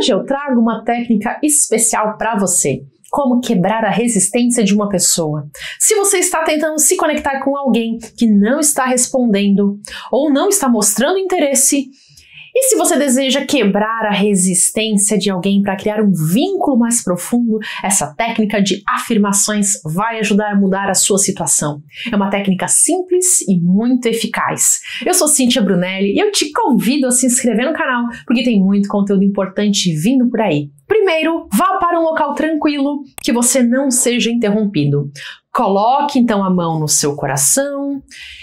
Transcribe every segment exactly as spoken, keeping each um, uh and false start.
Hoje eu trago uma técnica especial para você. Como quebrar a resistência de uma pessoa. Se você está tentando se conectar com alguém que não está respondendo ou não está mostrando interesse, e se você deseja quebrar a resistência de alguém para criar um vínculo mais profundo, essa técnica de afirmações vai ajudar a mudar a sua situação. É uma técnica simples e muito eficaz. Eu sou Cíntia Brunelli e eu te convido a se inscrever no canal porque tem muito conteúdo importante vindo por aí. Primeiro, vá para um local tranquilo, que você não seja interrompido. Coloque então a mão no seu coração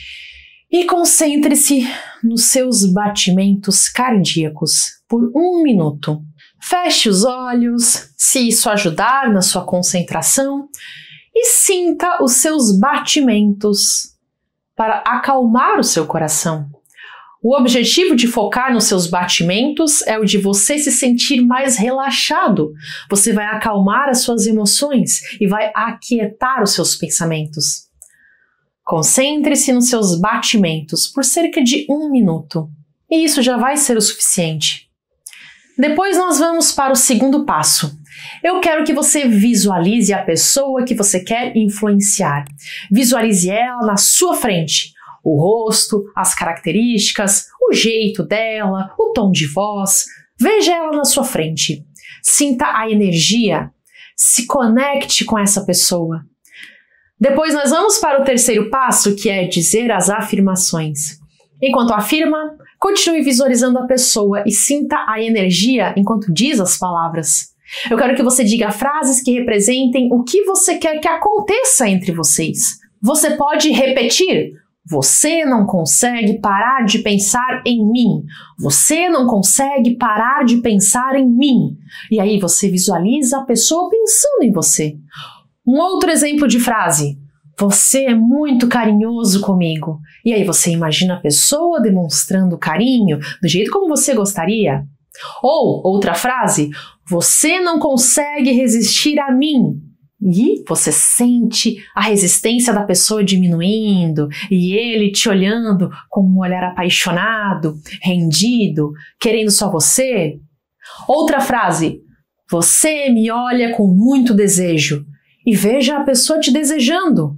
e concentre-se nos seus batimentos cardíacos por um minuto. Feche os olhos, se isso ajudar na sua concentração, e sinta os seus batimentos para acalmar o seu coração. O objetivo de focar nos seus batimentos é o de você se sentir mais relaxado. Você vai acalmar as suas emoções e vai aquietar os seus pensamentos. Concentre-se nos seus batimentos por cerca de um minuto, e isso já vai ser o suficiente. Depois nós vamos para o segundo passo. Eu quero que você visualize a pessoa que você quer influenciar. Visualize ela na sua frente. O rosto, as características, o jeito dela, o tom de voz. Veja ela na sua frente. Sinta a energia. Se conecte com essa pessoa. Depois nós vamos para o terceiro passo, que é dizer as afirmações. Enquanto afirma, continue visualizando a pessoa e sinta a energia enquanto diz as palavras. Eu quero que você diga frases que representem o que você quer que aconteça entre vocês. Você pode repetir: você não consegue parar de pensar em mim. Você não consegue parar de pensar em mim. E aí você visualiza a pessoa pensando em você. Um outro exemplo de frase: você é muito carinhoso comigo. E aí você imagina a pessoa demonstrando carinho do jeito como você gostaria. Ou outra frase: você não consegue resistir a mim. E você sente a resistência da pessoa diminuindo e ele te olhando com um olhar apaixonado, rendido, querendo só você. Outra frase: você me olha com muito desejo. E veja a pessoa te desejando.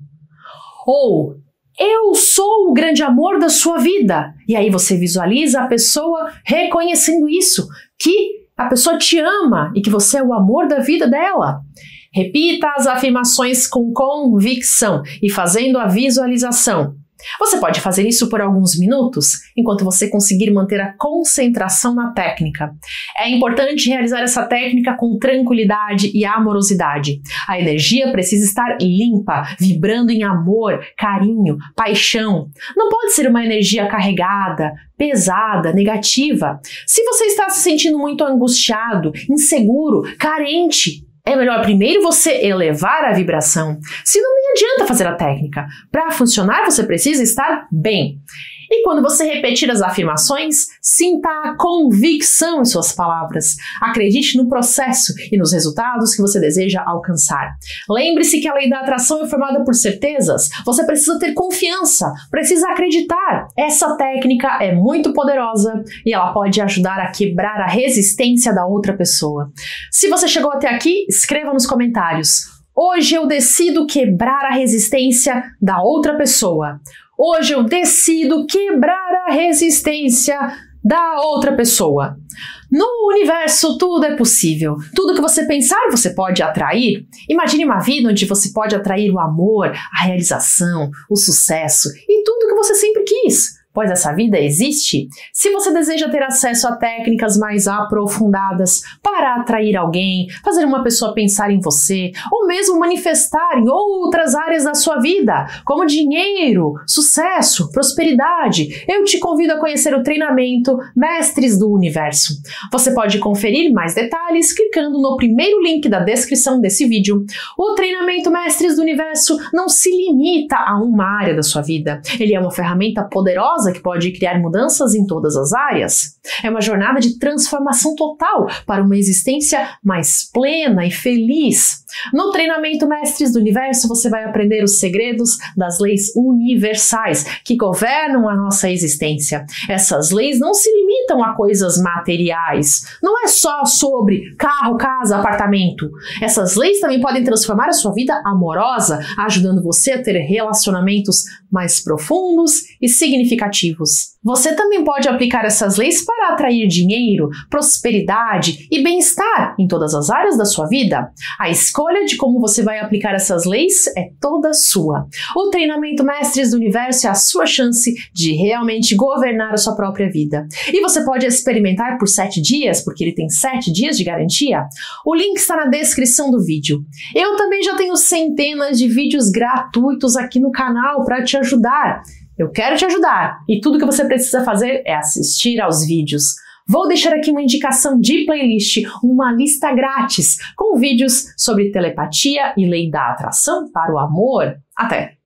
Ou, eu sou o grande amor da sua vida. E aí você visualiza a pessoa reconhecendo isso, que a pessoa te ama e que você é o amor da vida dela. Repita as afirmações com convicção e fazendo a visualização. Você pode fazer isso por alguns minutos, enquanto você conseguir manter a concentração na técnica. É importante realizar essa técnica com tranquilidade e amorosidade. A energia precisa estar limpa, vibrando em amor, carinho, paixão. Não pode ser uma energia carregada, pesada, negativa. Se você está se sentindo muito angustiado, inseguro, carente, é melhor primeiro você elevar a vibração. Senão nem adianta fazer a técnica. Para funcionar, você precisa estar bem. E quando você repetir as afirmações, sinta a convicção em suas palavras. Acredite no processo e nos resultados que você deseja alcançar. Lembre-se que a lei da atração é formada por certezas. Você precisa ter confiança, precisa acreditar. Essa técnica é muito poderosa e ela pode ajudar a quebrar a resistência da outra pessoa. Se você chegou até aqui, escreva nos comentários: hoje eu decido quebrar a resistência da outra pessoa. Hoje eu decido quebrar a resistência da outra pessoa. No universo tudo é possível. Tudo que você pensar você pode atrair. Imagine uma vida onde você pode atrair o amor, a realização, o sucesso e tudo que você sempre quis. Pois essa vida existe. Se você deseja ter acesso a técnicas mais aprofundadas para atrair alguém, fazer uma pessoa pensar em você, ou mesmo manifestar em outras áreas da sua vida, como dinheiro, sucesso, prosperidade, eu te convido a conhecer o treinamento Mestres do Universo. Você pode conferir mais detalhes clicando no primeiro link da descrição desse vídeo. O treinamento Mestres do Universo não se limita a uma área da sua vida. Ele é uma ferramenta poderosa que pode criar mudanças em todas as áreas. É uma jornada de transformação total para uma existência mais plena e feliz. No treinamento Mestres do Universo, você vai aprender os segredos das leis universais que governam a nossa existência. Essas leis não se limitam limitam a coisas materiais. Não é só sobre carro, casa, apartamento. Essas leis também podem transformar a sua vida amorosa, ajudando você a ter relacionamentos mais profundos e significativos. Você também pode aplicar essas leis para atrair dinheiro, prosperidade e bem-estar em todas as áreas da sua vida. A escolha de como você vai aplicar essas leis é toda sua. O treinamento Mestres do Universo é a sua chance de realmente governar a sua própria vida. E você pode experimentar por sete dias, porque ele tem sete dias de garantia. O link está na descrição do vídeo. Eu também já tenho centenas de vídeos gratuitos aqui no canal para te ajudar. Eu quero te ajudar e tudo que você precisa fazer é assistir aos vídeos. Vou deixar aqui uma indicação de playlist, uma lista grátis com vídeos sobre telepatia e lei da atração para o amor. Até!